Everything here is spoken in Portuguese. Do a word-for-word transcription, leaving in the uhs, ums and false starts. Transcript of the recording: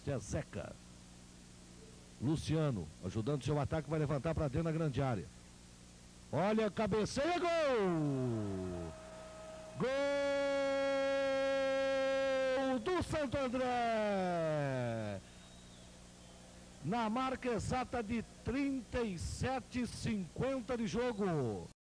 Este é Zeca. Luciano, ajudando seu ataque, vai levantar para dentro da grande área. Olha, cabeceia, gol! Gol do Santo André! Na marca exata de trinta e sete e cinquenta de jogo.